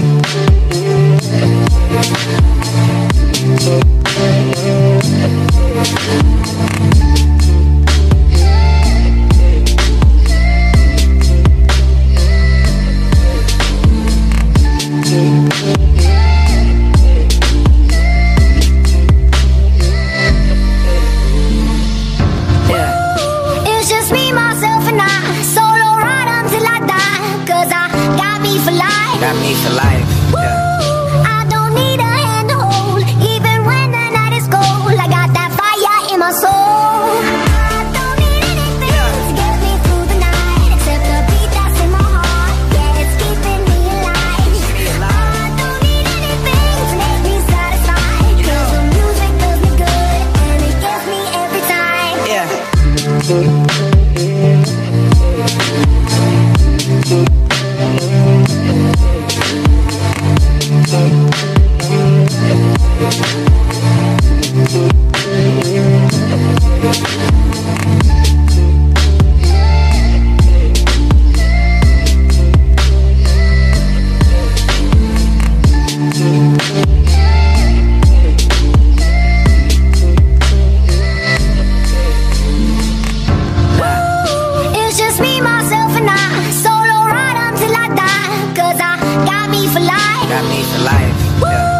Got me for life, yeah. I don't need a hand to hold, even when the night is cold. I got that fire in my soul. I don't need anything to get me through the night, except the beat that's in my heart. Yeah, it's keeping me alive. I don't need anything to make me satisfied, 'cause the music does me good and it gets me every time. Yeah. It's just me, myself, and I. Solo ride until I die, 'cause I got me for life. Got me for life, yeah.